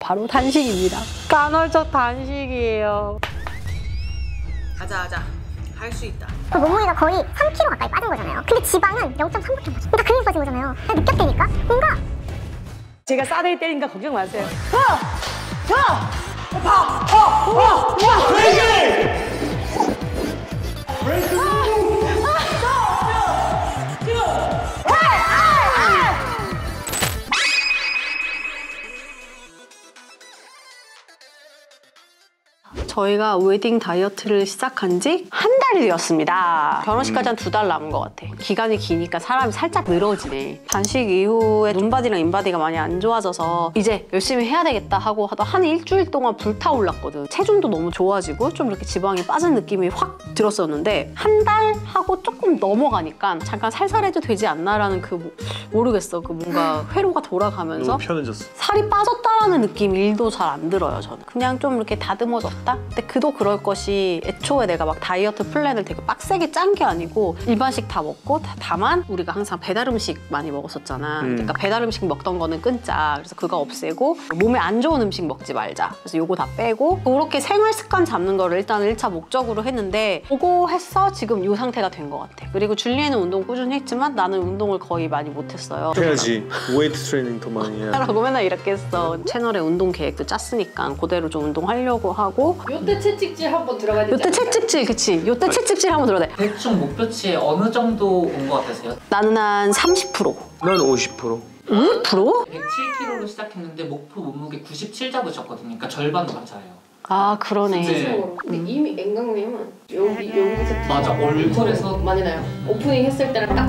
바로 단식입니다. 간헐적 단식이에요. 가자. 할 수 있다. 그 몸무게가 거의 3kg 가까이 빠진 거잖아요. 근데 지방은 0.3밖에 안 빠져. 그러니까 근육이 빠진 거잖아요. 느꼈다니까? 뭔가 제가 싸대기 때리니까 걱정 마세요. 저희가 웨딩 다이어트를 시작한 지 한 달이 되었습니다. 결혼식까지 한 2달 남은 것 같아. 기간이 기니까 사람이 살짝 늘어지네. 단식 이후에 눈바디랑 인바디가 많이 안 좋아져서 이제 열심히 해야 되겠다 하고 한 일주일 동안 불타올랐거든. 체중도 너무 좋아지고 좀 이렇게 지방이 빠진 느낌이 확 들었었는데 한 달 하고 조금 넘어가니까 잠깐 살살해도 되지 않나라는 모르겠어. 그 뭔가 회로가 돌아가면서 너무 편해졌어. 살이 빠졌다라는 느낌이 1도 잘 안 들어요, 저는. 그냥 좀 이렇게 다듬어졌다? 근데 그도 그럴 것이 애초에 내가 막 다이어트 플랜을 되게 빡세게 짠 게 아니고 일반식 다 먹고 다만 우리가 항상 배달 음식 많이 먹었었잖아. 그러니까 배달 음식 먹던 거는 끊자. 그래서 그거 없애고 몸에 안 좋은 음식 먹지 말자. 그래서 요거 다 빼고 그렇게 생활 습관 잡는 거를 일단 1차 목적으로 했는데 그거 해서 지금 이 상태가 된 것 같아. 그리고 줄리에는 운동 꾸준히 했지만 나는 운동을 거의 많이 못했어요. 해야지. 웨이트 트레이닝 더 많이 해야 라고 맨날 이렇게 했어. 채널에 운동 계획도 짰으니까 그대로 좀 운동하려고 하고. 요때 채찍질 한번 들어가야 되지 요때 채찍질, 그치. 요때 채찍질 한번 들어야 돼. 대충 목표치에 어느 정도 온 것 같으세요? 나는 한 30%. 난 50%. 5%? 107kg로 시작했는데 목표 몸무게 97 잡으셨거든요. 그러니까 절반도 맞아요. 아, 그러네. 네. 근데 이미 앵강님은 여기서 맞아, 얼굴에서 많이 나요. 오프닝 했을 때랑 딱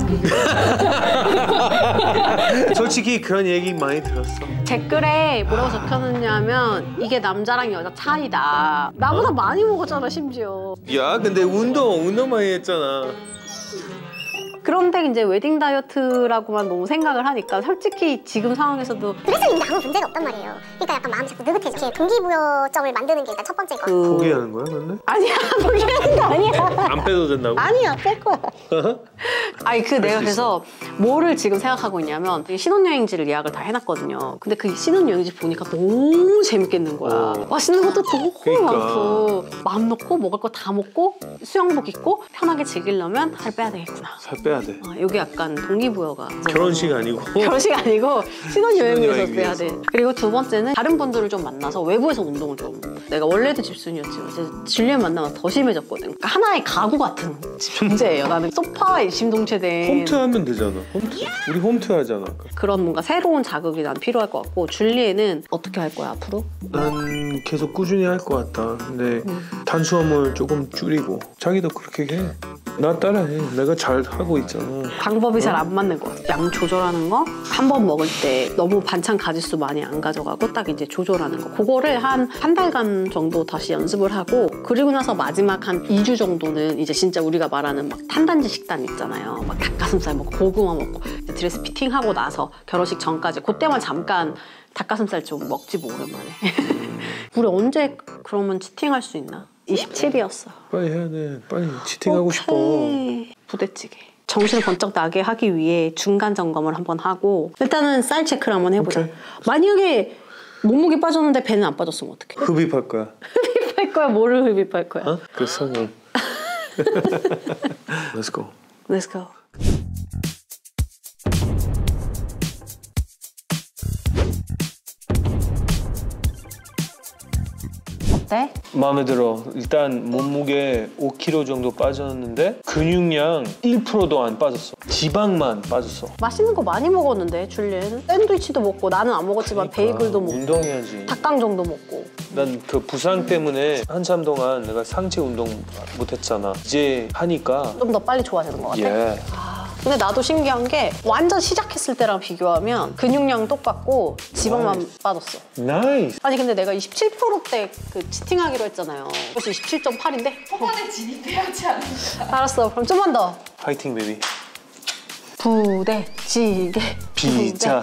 솔직히 그런 얘기 많이 들었어. 댓글에 뭐라고 적혀놨냐면 이게 남자랑 여자 차이다. 나보다 많이 먹었잖아, 심지어. 야, 근데 운동 많이 했잖아. 그런데 이제 웨딩 다이어트라고만 너무 생각을 하니까 솔직히 지금 상황에서도 그래서 있는데 아무 문제가 없단 말이에요. 그러니까 약간 마음이 자꾸 느긋해져. 이렇게 동기부여점을 만드는 게 일단 첫 번째 거. 포기하는 거야, 근데? 아니야, 포기하는 거 아니야. 안 빼도 된다고? 아니야, 뺄 거야. 아니, 내가 그래서 뭐를 지금 생각하고 있냐면 신혼여행지를 예약을 다 해놨거든요. 근데 그 신혼여행지 보니까 너무 재밌겠는 거야. 맛있는 것도 너무 그러니까. 많고 마음 놓고 먹을 거 다 먹고 수영복 입고 편하게 즐기려면 살 빼야 되겠구나. 살 빼야 돼. 여기 약간 동기부여가 결혼식 아니고? 결혼식 아니고 신혼여행에서 신혼여행 빼야 돼. 그리고 두 번째는 다른 분들을 좀 만나서 외부에서 운동을 좀. 내가 원래도 집순이었지만 이제 줄리엔 만나면 더 심해졌거든. 그러니까 하나의 가구 같은 존재예요. 나는 소파에 일심동체된 홈트 하면 되잖아. 홈트. 우리 홈트 하잖아. 그런 뭔가 새로운 자극이 난 필요할 것 같고. 줄리에는 어떻게 할 거야 앞으로? 난 계속 꾸준히 할 것 같다. 근데 탄수화물 조금 줄이고. 자기도 그렇게 해. 나 따라해. 내가 잘 하고 있잖아. 방법이 잘 안 맞는 것 같아. 양 조절하는 거, 한 번 먹을 때 너무 반찬 가짓수 많이 안 가져가고 딱 이제 조절하는 거. 그거를 한 달간 정도 다시 연습을 하고, 그리고 나서 마지막 한 2주 정도는 이제 진짜 우리가 말하는 막 탄단지 식단 있잖아요. 막 닭가슴살 먹고 고구마 먹고 드레스 피팅하고 나서 결혼식 전까지 그때만 잠깐 닭가슴살 좀 먹지 뭐 오랜만에. 우리 언제 그러면 치팅할 수 있나? 27이었어. 빨리 해야 돼. 빨리 치팅하고 싶어. 부대찌개. 정신을 번쩍 나게 하기 위해 중간 점검을 한번 하고 일단은 쌀 체크를 한번 해보자. 오케이. 만약에 몸무게 빠졌는데 배는 안 빠졌으면 어떡해? 흡입할 거야. 흡입할 거야? 뭐를 흡입할 거야? 어? 그 성형. Let's go. Let's go. 어때? 마음에 들어. 일단 몸무게 5kg 정도 빠졌는데 근육량 1%도 안 빠졌어. 지방만 빠졌어. 맛있는 거 많이 먹었는데 줄리엔 샌드위치도 먹고 나는 안 먹었지만 베이글도 먹고 운동해야지. 닭강정도 먹고. 난 그 부상 때문에 한참 동안 내가 상체 운동 못했잖아. 이제 하니까 좀 더 빨리 좋아지는 것 같아. 예. 근데 나도 신기한 게 완전 시작했을 때랑 비교하면 근육량은 똑같고 지방만 빠졌어. 나이스. 아니 근데 내가 27%때 그 치팅하기로 했잖아요. 벌써 27.8인데? 초반에 진입해야지 않을까. 알았어. 그럼 좀만 더. 파이팅 베이비. 부대찌개. 피자.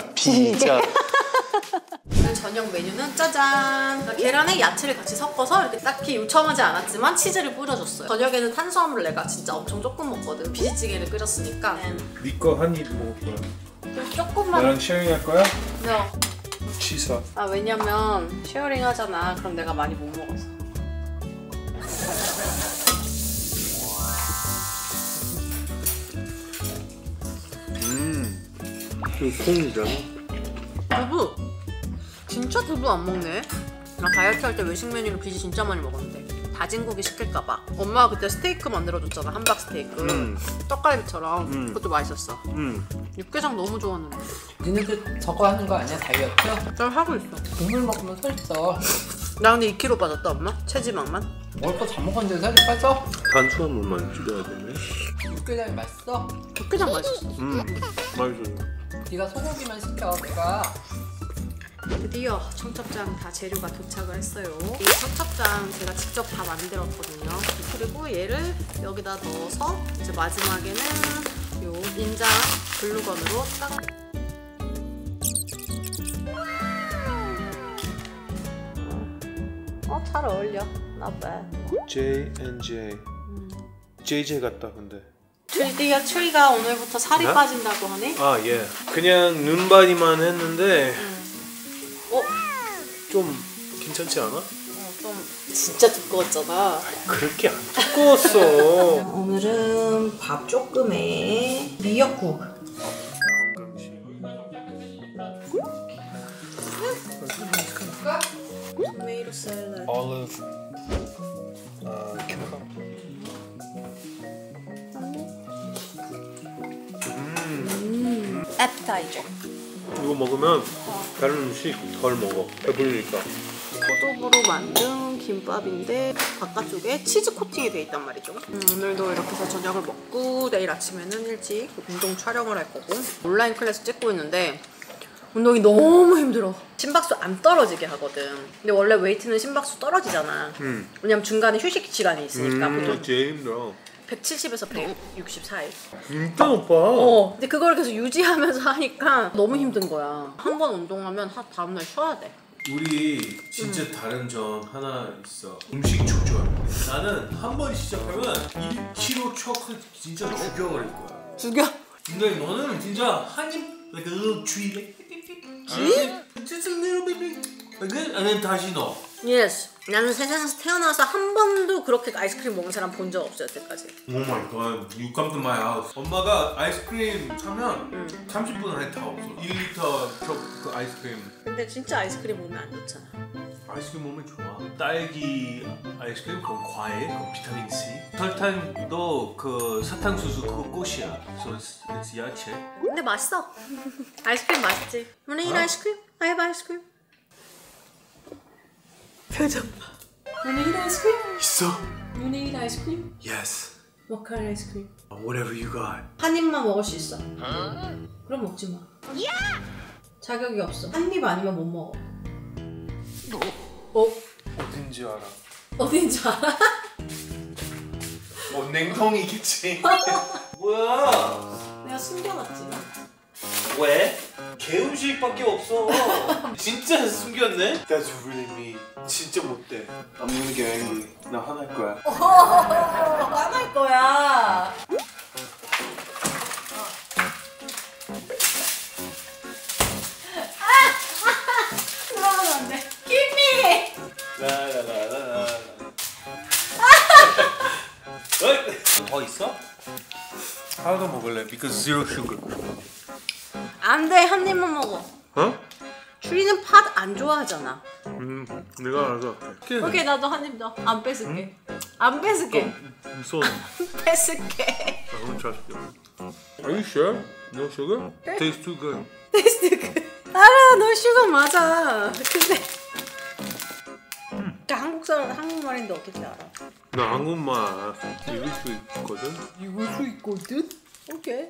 오늘 저녁 메뉴는 짜잔! 계란에 야채를 같이 섞어서 이렇게 딱히 요청하지 않았지만 치즈를 뿌려줬어요. 저녁에는 탄수화물을 내가 진짜 엄청 조금 먹거든. 비지찌개를 끓였으니까. 네 거 한 입 먹을 거야. 조금만. 나랑 쉐어링 할 거야? 네. 치사. 아 왜냐면 쉐어링 하잖아. 그럼 내가 많이 못 먹어서. 이거 콩이잖아. 두부! 진짜 두부 안 먹네? 나 다이어트 할 때 외식 메뉴로 비지 진짜 많이 먹었는데 다진 고기 시킬까봐 엄마가 그때 스테이크 만들어줬잖아. 함박 스테이크 떡갈비처럼 그것도 맛있었어. 육개장 너무 좋았는데 니네들 저거 하는 거 아니야 다이어트? 잘 하고 있어. 국물 먹으면 살 쪄. 나 근데 2kg 빠졌다 엄마? 체지방만? 먹을 거 다 먹었는데 살이 빠져? 탄수화물만 줄여야 되네. 육개장이 맛있어? 육개장 맛있어. 맛있어. 네가 소고기만 시켜 내가. 드디어 청첩장 다 재료가 도착을 했어요. 이 청첩장 제가 직접 다 만들었거든요. 그리고 얘를 여기다 넣어서 이제 마지막에는 요 인장 글루건으로 딱 잘 어울려. Not bad. J&J. JJ 같다 근데. 드디어 추리가 오늘부터 살이 네? 빠진다고 하네. 아 예. 그냥 눈바디만 했는데 좀 괜찮지 않아? 좀 진짜 두꺼웠잖아. 그렇게 안 두꺼웠어. 오늘은 밥 조금에 미역국. 건강식. 토마토 샐러드. Olive. cucumber. appetizer. 이거 먹으면 다른 음식 덜 먹어. 배부르니까. 포도부로 만든 김밥인데 바깥쪽에 치즈 코팅이 돼 있단 말이죠. 오늘도 이렇게 해서 저녁을 먹고 내일 아침에는 일찍 운동 촬영을 할 거고 온라인 클래스 찍고 있는데 운동이 너무 힘들어. 심박수 안 떨어지게 하거든. 근데 원래 웨이트는 심박수 떨어지잖아. 왜냐면 중간에 휴식 시간이 있으니까 보통 제일 힘들어. 170에서 160 사이. 진짜 높아. 근데 그걸 계속 유지하면서 하니까 너무 힘든 거야. 한 번 운동하면 다음날 쉬어야 돼. 우리 진짜 다른 점 하나 있어. 음식 조절. 나는 한 번 시작하면 1kg 초콜릿 진짜 죽여버릴 거야. 죽여. 근데 너는 진짜 한입 like a little treat. Just a little bit. And then 다시 넣어. Yes. 나는 세상에서 태어나서 한 번도 그렇게 아이스크림 먹는 사람 본 적 없어 여태까지. Oh my god, you come to my house. 엄마가 아이스크림 사면 30분 안에 다 없어. 1리터 그 아이스크림. 근데 진짜 아이스크림 먹으면 안 좋잖아. 아이스크림 먹으면 좋아. 딸기 아이스크림 그건 과일, 그건 비타민 C. 설탕도 그 사탕수수 그거 꽃이야. So it's 야채. 근데 맛있어. 아이스크림 맛있지. Wanna eat ice cream? I have ice cream. 표정 봐. Wanna eat ice cream? 있어? Wanna eat ice cream? Yes. What kind of ice cream? Whatever you got. 한 입만 먹을 수 있어. 그럼 먹지 마. 자격이 없어. 한 입 아니면 못 먹어. 어딘지 알아. 어딘지 알아? 냉동이겠지. 뭐야? 내가 숨겨놨지. 왜? 개 음식밖에 없어. 진짜 숨겼네? That's really mean. 진짜 못돼. I'm gonna get angry. 나 화날 거야. 화날 거야. 그러면 안 돼. 김미. 라라라라라. 더 있어? 하나 더 먹을래. Because zero sugar. 안 돼. 한 입만 먹어. 어? 추리는 팥 안 좋아하잖아. 내가 알아서 할게. 오케이 나도 한 입 더. 안 뺏을게. 안 뺏을게. 무서워. 뺏을게. I won't trust you. Are you sure? No sugar? Tastes too good. 테스트 알아. 너 슈가 맞아. 근데 한국 사람 한국말인데 어떻게 알아? 나 한국말 읽을 수 있거든. 읽을 수 있거든? 오케이.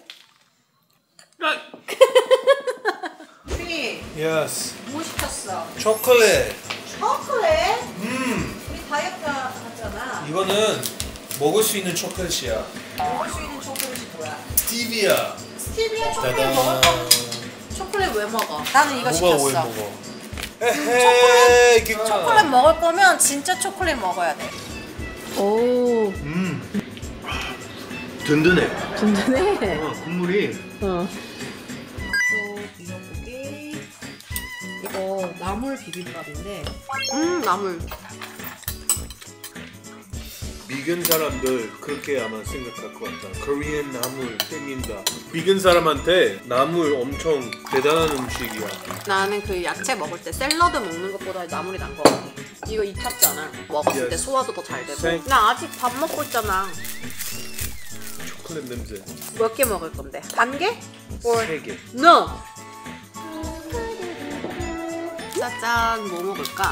우리 Yes. 뭐 시켰어? 초콜릿. 초콜릿? 우리 다이어트 하잖아. 이거는 먹을 수 있는 초콜릿이야. 먹을 수 있는 초콜릿이 뭐야? 스티비아. 스티비아 초콜릿 짜잔. 먹을 거면 초콜릿 왜 먹어? 나는 이거 뭐가 왜 시켰어. 먹어? 에헤이, 초콜릿 먹을 거면 진짜 초콜릿 먹어야 돼. 오. 든든해. 든든해. 국물이. 미역국이 이거 나물 비빔밥인데 나물. 비건 사람들 그렇게 아마 생각할 것 같다. 코리안 나물 땡긴다. 비건 사람한테 나물 엄청 대단한 음식이야. 나는 그 야채 먹을 때 샐러드 먹는 것보다 나물이 난 거 같아. 이거 2탑잖아. 먹었을 때 소화도 더 잘 되고. 나 아직 밥 먹고 있잖아. 초콜릿 냄새. 몇 개 먹을 건데? 반 개? 3개. No! 짜잔, 뭐 먹을까?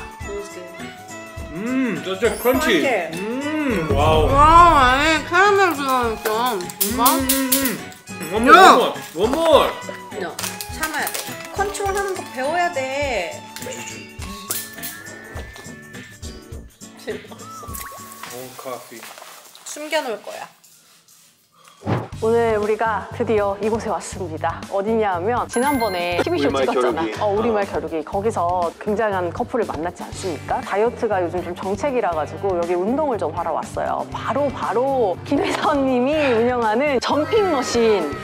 진짜 크런치. 와우. 와, 안에 카라멜 들어있어. One more. No, 참아야 돼. 컨트롤하는 거 배워야 돼. 커피. 숨겨놓을 거야. 오늘 우리가 드디어 이곳에 왔습니다. 어디냐 하면 지난번에 TV쇼 우리말 찍었잖아. 겨루기. 우리말 겨루기. 거기서 굉장한 커플을 만났지 않습니까? 다이어트가 요즘 좀 정책이라 가지고 여기 운동을 좀 하러 왔어요. 바로 김혜선님이 운영하는 점핑머신.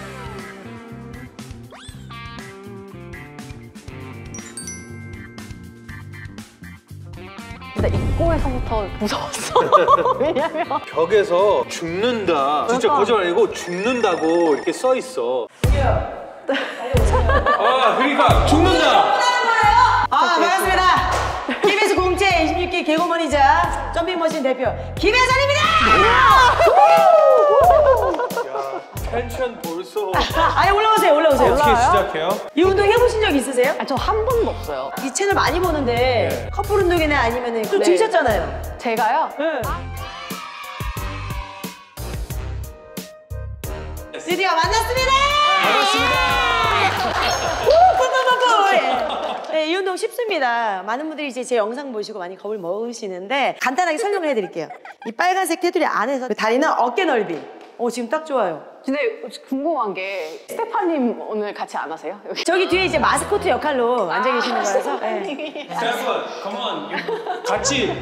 근데 입구에서부터 무서웠어. 왜냐면 벽에서 죽는다. 진짜 거짓말 아니고 죽는다고 이렇게 써 있어. 아, 그러니까 죽는다. 반갑습니다. KBS 공채 26기 개그우먼이자 점핑머신 대표 김혜선입니다. 텐션 벌써. 아니 올라오세요. 어떻게 시작해요? 이 운동 해보신 적 있으세요? 저 한 번도 없어요. 이 채널 많이 보는데 커플 운동이나 아니면 좀 들으셨잖아요. 제가요? 네. 드디어 만났습니다. 네, 이 운동 쉽습니다. 많은 분들이 이제 제 영상 보시고 많이 겁을 먹으시는데 간단하게 설명을 해드릴게요. 이 빨간색 테두리 안에서 다리는 어깨 넓이. 지금 딱 좋아요. 근데 궁금한 게 스테파님 오늘 같이 안 하세요? 여기? 저기 뒤에 이제 마스코트 역할로 앉아 계시는 거라서. 네. Stefan, come on. 같이.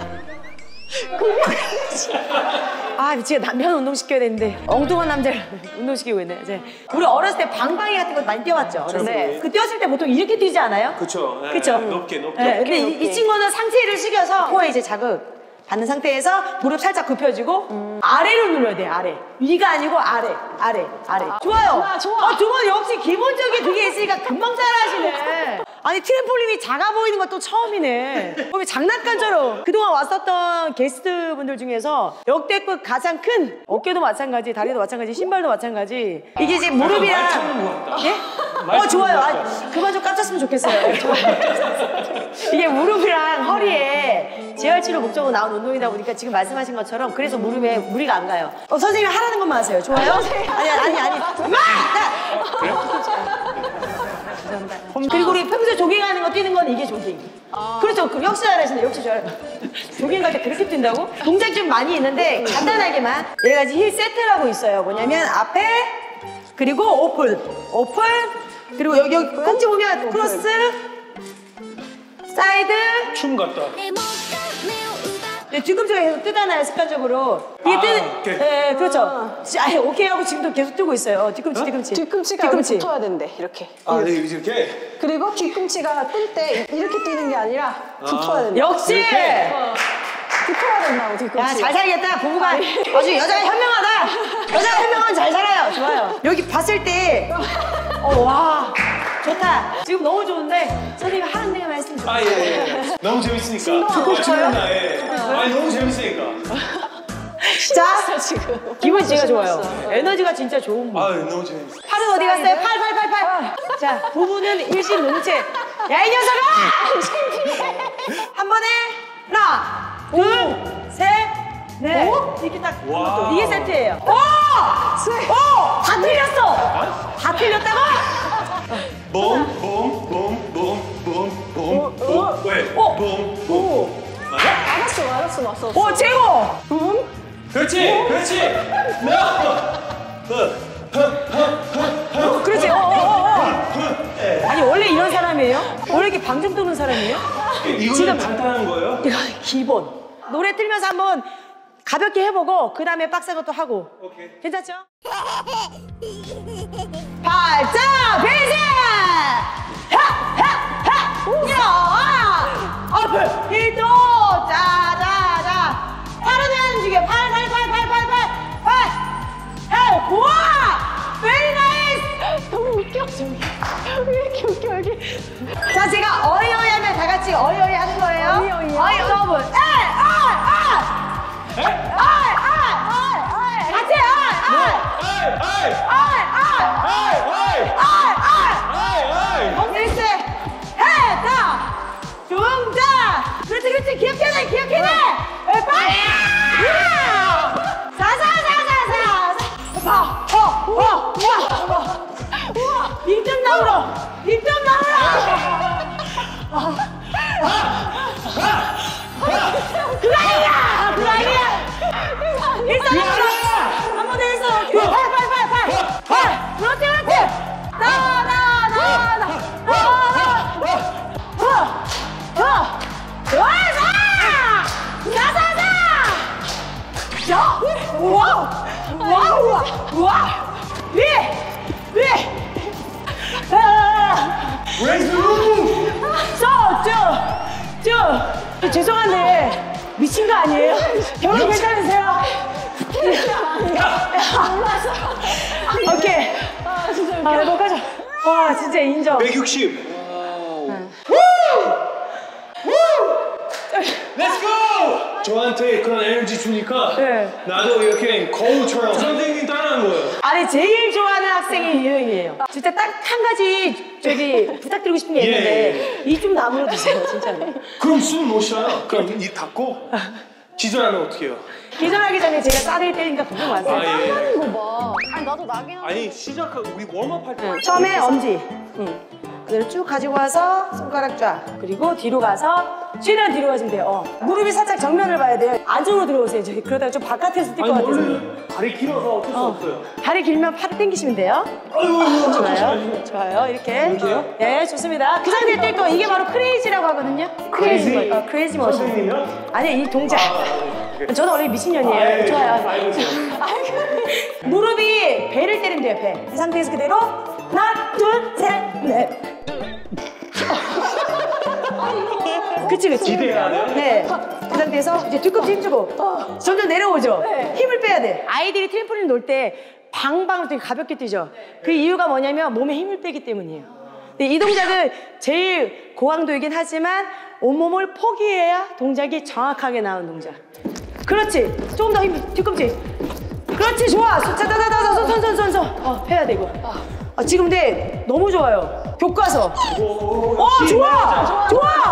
미치겠다. 남편 운동시켜야 되는데 엉뚱한 남자를 운동시키고 있네. 이제 우리 어렸을 때 방방이 같은 거 많이 뛰어왔죠. 어렸을 때. 그 뛰었을 때 보통 이렇게 뛰지 않아요? 그쵸. 그쵸. 높게. 네, 근데 이 친구는 상체를 숙여서 코에 이제 자극 받는 상태에서 무릎 살짝 굽혀주고 아래로 눌러야 돼요. 아래. 위가 아니고 아래. 좋아요. 좋아. 두 분 역시 기본적인 그게 있으니까 금방 따라하시네. 아니 트램폴린이 작아 보이는 것도 처음이네. 그럼 장난감처럼 그동안 왔었던 게스트분들 중에서 역대급 가장 큰 어깨도 마찬가지, 다리도 마찬가지, 신발도 마찬가지. 이게 이제 무릎이랑 예? 좋아요. 그만 좀 깜짝으면 좋겠어요. 좋아요. 이게 무릎이랑 허리에 재활치료 목적으로 나온 운동이다 보니까 지금 말씀하신 것처럼 그래서 무릎에 무리가 안 가요. 선생님이 하라는 것만 하세요. 좋아요? 아니. 그리고 우리 평소에 조깅하는 거 뛰는 건 이게 조깅. 그렇죠. 역시 잘하시네. 역시 잘해. 조깅 갈 때 그렇게 뛴다고? 동작이 좀 많이 있는데 간단하게만 여러 가지 힐 세트라고 있어요. 뭐냐면 앞에 그리고 오픈 그리고 여기 꼭지 보면 크로스 사이드 춤 같다. 네, 뒤꿈치가 계속 뜨잖아요, 습관적으로. 이게 오케이. 네, 그렇죠. 오케이 하고 지금도 계속 뜨고 있어요. 뒤꿈치. 뒤꿈치가 여기 붙어야 된대, 이렇게. 네, 이렇게. 그리고 뒤꿈치가 뜰 때 이렇게 뛰는 게 아니라 붙어야 된다. 역시! 붙어야 된다고, 뒤꿈치. 야, 잘 살겠다, 부부가. 아주 여자가 현명하다. 여자가 현명하면 잘 살아요. 좋아요. 여기 봤을 때, 와, 좋다. 지금 너무 좋은데, 선생님이 하는 데만 했으면 좋겠어요. 예. 너무 재밌으니까. 듣고 싶어요? 너무 재밌으니까. 자, 지금. 기분 진짜 좋아요. 에너지가 진짜 좋은 분. 너무 재밌어. 팔은 어디 갔어요? 팔. 자, 부부는 일심동체. 야, 이 녀석아! 한 번에 하나, 둘, 셋, 넷. 이렇게 딱. 와. 이게 세트예요. 다 틀렸어! 다 틀렸다고? 왜? 알았어. 최고! 그렇지. 그렇지. 아니, 원래 이런 사람이에요? 원래 이렇게 방정 뜨는 사람이에요? 이거는 간단한 거예요? 이거 기본. 노래 틀면서 한번 가볍게 해보고 그 다음에 빡센 것도 하고. 오케이. 괜찮죠? 발작 배제! 어플 히도 자자자 팔은 움직여 팔 우와 very nice 너무 웃겨 저기 왜 이렇게 웃겨 여기 자 제가 어이어이 하면 다 같이 어이어이 하는 거예요 어이 더블 같이 엉덩이스 해다 중자 그렇지 기억해내 빨리 우와 1점 나오러 그거 아니야 일단 한 번 더 했어 팔 그렇지 죄송한데 미친 거 아니에요? 결혼 괜찮으세요? 오케이. 너 가자. 와 진짜 인정. 160. Let's go! 저한테 그런 에너지 주니까 네. 나도 이렇게 거울처럼 선생님 따라하는 거예요. 아니 제일 좋아하는 학생이 유형이에요. 진짜 딱 한 가지 부탁드리고 싶은 게 있는데 이 좀 나무로 드세요 진짜로. 그럼 숨 못 쉬어요. 그럼 입 닫고 기절하면 어떻게 해요? 기절하기 전에 제가 쌀을 때리니까 걱정 마세요. 하는 거 봐. 아니 나도 나긴 한데. 아니 시작하고 우리 웜업 할 때 처음에 엄지 그대로 쭉 가지고 와서 손가락 쫙 그리고 뒤로 가서 최대한 뒤로 가시면 돼요. 무릎이 살짝 정면을 봐야 돼요. 안쪽으로 들어오세요. 저기 그러다가 좀 바깥에서 뛸 것 같아서. 원래 다리 길어서 어쩔 수 없어요. 다리 길면 팔을 당기시면 돼요. 좋아요. 이렇게. 네, 좋습니다. 그 상태에 뛸 거 이게 바로 크레이지라고 하거든요. 크레이지 머신. 선생님이요? 아니 이 동작. 저는 원래 미친년이에요. 좋아요. 무릎이 배를 때리면 돼요. 배. 이 상태에서 그대로 하나, 둘, 셋, 넷. 그치. 기대해야 돼요? 네. 그 상태에서 이제 뒤꿈치 힘주고 점점 내려오죠. 힘을 빼야 돼. 아이들이 트램폴린 놀 때 방방을 되게 가볍게 뛰죠. 그 이유가 뭐냐면 몸에 힘을 빼기 때문이에요. 근데 이 동작은 제일 고강도이긴 하지만 온몸을 포기해야 동작이 정확하게 나오는 동작. 그렇지. 조금 더 힘, 뒤꿈치. 그렇지, 좋아. 손 해야 되고. 지금 근데 너무 좋아요. 교과서. 좋아.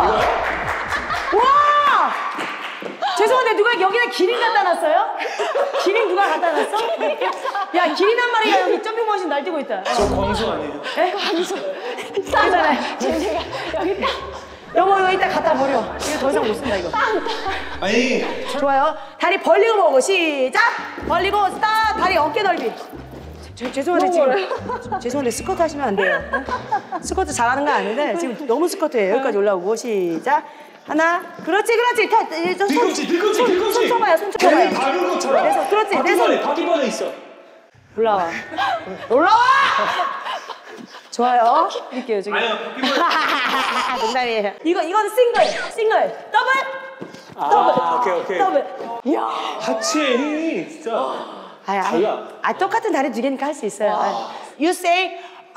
와! 죄송한데 누가 여기다 기린 갖다 놨어요? 기린 누가 갖다 놨어? 야, 기린 한 마리가 여기 점핑머신 날뛰고 있다. 저 광수 아니에요? 에? 광수. 싸잖아요. 제가 여기 이거 이따 갖다 버려. 이거 더 이상 못 쓴다 이거. 아니 좋아요. 다리 벌리고 보고 시작. 벌리고 스탑. 다리 어깨 넓이. 죄송한데 지금 죄송한데 스쿼트 하시면 안 돼요. 스쿼트 잘하는 거 아닌데 지금 너무 스쿼트예요. 여기까지 올라오고 시작. 하나. 그렇지. 뒤꿈치. 손 쳐봐요. 뱀이 박은 것처럼. 내 손. 그렇지. 내 손. 바퀴벌레 있어. 올라와. 좋아요. 이렇게요 지금. 아니요, 바퀴벌레. 농담이에요. 이거는 싱글. 더블. 오케이. 더블. 이야. 하체의 힘이 진짜 달라. 똑같은 다리 두 개니까 할 수 있어요. You say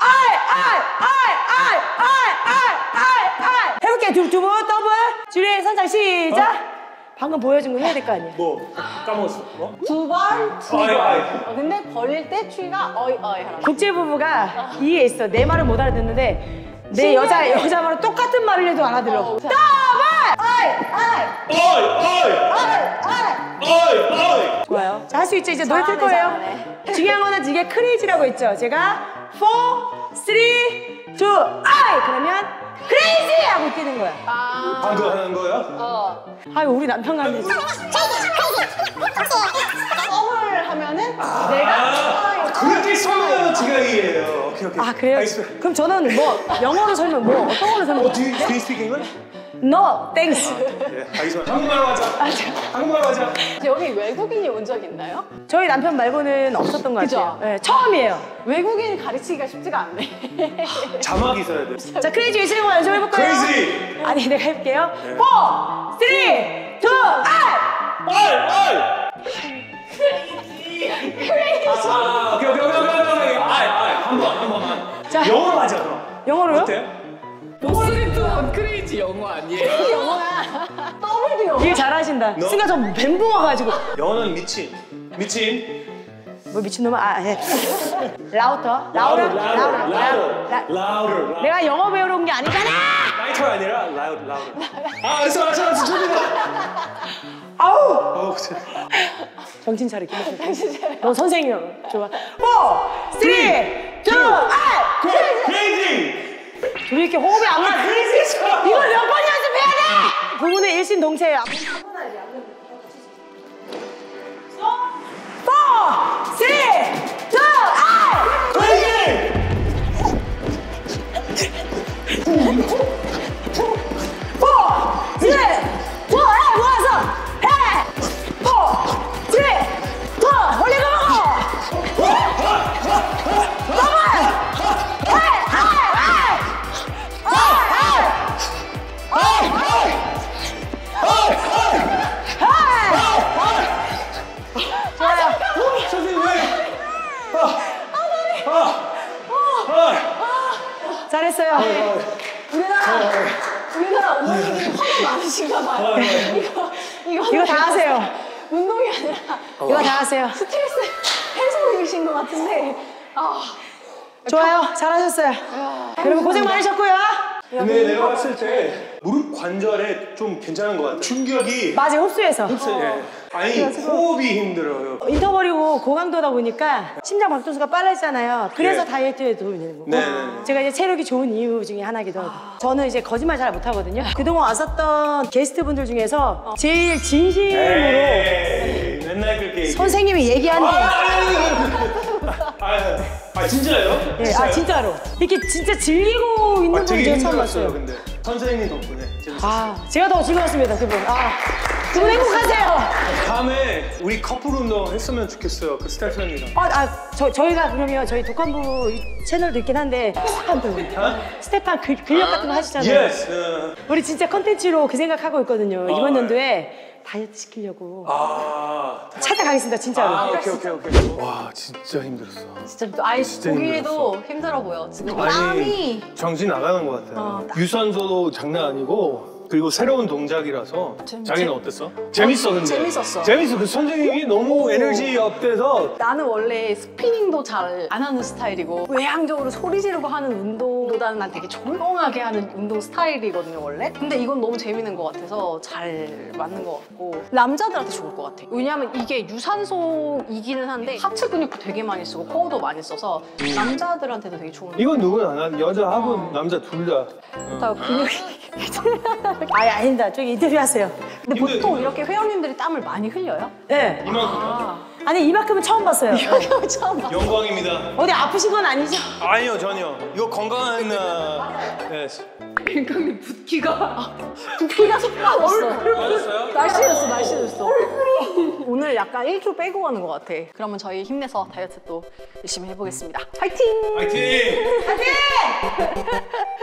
해볼게. 두 번 더블. 줄에 선장 시작. 방금 보여준 거 해야 될 거 아니야. 뭐 까먹었어. 뭐? 두 번. 아이. 근데 벌릴 때 추위가 어이 하라. 국제 부부가 이해 있어. 내 말을 못 알아듣는데 내 여자 말은 똑같은 말을 해도 알아들어. 더블. 어이. 좋아요. 자, 할 수 있죠. 이제 노래 틀 거예요. 중요한 거는 이게 크레이지라고 했죠. 제가 4, 3, 2, 그러면 크레이지 하고 뛰는 거야. 방금 하는 거야? 아유, 우리 남편 같네. 썸을 하면은 그렇게 설명하면 제가 이해해요. 오케이. 아, 그래요? 알겠습니다. 그럼 저는 뭐 영어로 설명 어떤 걸로 설명? Do you speak English? No, thanks. 알겠습니다. 한국말로 하자. 한국말로 하자. 여기 외국인이 온 적 있나요? 저희 남편 말고는 없었던 것 그죠? 같아요. 네, 처음이에요. 외국인 가르치기가 쉽지가 않네. 자막 있어야 돼. 자, 크레이지 웨이팅 한번 연습해볼까요? Crazy! 아니, 내가 해볼게요. 4, 3, 2, 1! 오케이. 한 번만. 자, 영어로 하자, 그럼. 영어로요? 어때요? 모스리트 크레이지 영어 아니에요? 되게 잘하신다. 순간 저 멘붕 와가지고. 영어는 미친. 뭐 미친놈아? 아, 예. 라우터? 라우더? Louder. 내가 영어 배우러 온 게 아니잖아! 라이터 아니라 louder. 알았어. 좋습니다. 아우! 정신 차리게. 너 선생이야. 좋아. 4, 3, 2, 1! Crazy! 둘이 이렇게 호흡이 안 맞아. 이걸 몇 번 연습해야 돼! 부부는 일심동체야. 4, 3, 2, 1! Crazy! 4, 3, 2, 1! 모아서! 해! 4, 3, 2, 1! 올리고 먹어! 선생님 왜? 잘했어요. 우리나라 어머님이 화가 많으신가 봐요. 이거 다 하세요. 운동이 아니라 이거 다 하세요. 스트레스 해소이신 것 같은데. 좋아요. 잘하셨어요. 여러분 고생 많으셨고요. 근데 내가 봤을 때 무릎 관절에 좀 괜찮은 것 같아. 충격이 맞아요. 흡수해서. 아니 호흡이 힘들어요. 인터벌이고 고강도다 보니까 심장 박동수가 빨라지잖아요. 그래서 다이어트에 도움이 되는 거고. 네. 제가 이제 체력이 좋은 이유 중에 하나기도 하고. 저는 이제 거짓말 잘 못하거든요. 그동안 왔었던 게스트분들 중에서 제일 진심으로 에이, 맨날 그렇게 얘기해. 선생님이 얘기하는 게 진짜요? 예, 아 진짜로 이렇게 진짜 즐기고 있는 분 되게 제가 처음 힘들었어요. 봤어요. 근데 선생님 덕분에 재밌었어요. 제가 더 즐거웠습니다. 그분. 그분 행복하세요. 다음에 우리 커플 운동 했으면 좋겠어요. 그 스테파니랑. 저희가 그러면 저희 독한부 채널도 있긴 한데 스테판 근력 같은 거 하시잖아요. Yes. 우리 진짜 컨텐츠로 그 생각하고 있거든요. 이번 연도에 다이어트 시키려고 찾아가겠습니다. 진짜로. 오케이. 와 진짜 힘들었어. 진짜 아예 진짜 보기에도 힘들어 보여. 지금 아니, 땀이 정신 나가는 것 같아요. 유산소도 장난 아니고 그리고 새로운 동작이라서 자기는 어땠어? 재밌어 근데. 재밌었어. 재밌어. 그 선생님이 너무 에너지 업돼서 나는 원래 스피닝도 잘 안 하는 스타일이고 외향적으로 소리 지르고 하는 운동보다는 난 되게 조용하게 하는 운동 스타일이거든요 원래. 근데 이건 너무 재밌는 것 같아서 잘 맞는 것 같고 남자들한테 좋을 것 같아. 왜냐면 이게 유산소이기는 한데 하체 근육도 되게 많이 쓰고 코어도 많이 써서 남자들한테도 되게 좋은 것 같아. 이건 누구나 안 하는 여자하고 남자 둘 다. 다 근육이 아닙니다. 저기 인터뷰하세요. 근데 보통 이렇게 회원님들이 땀을 많이 흘려요? 네. 이만큼. 아니 이만큼은 처음 봤어요. 이만큼은 처음 봤어. 영광입니다. 어디 아프신 건 아니죠? 아니요 전혀. 이거 건강한 yes. 일강님 붓기가 붓기가 속 빠졌어. 맞았어요? 날씬해졌어. 오늘 약간 1kg 빼고 가는 것 같아. 그러면 저희 힘내서 다이어트 또 열심히 해보겠습니다. 파이팅! 화이팅! 화이팅!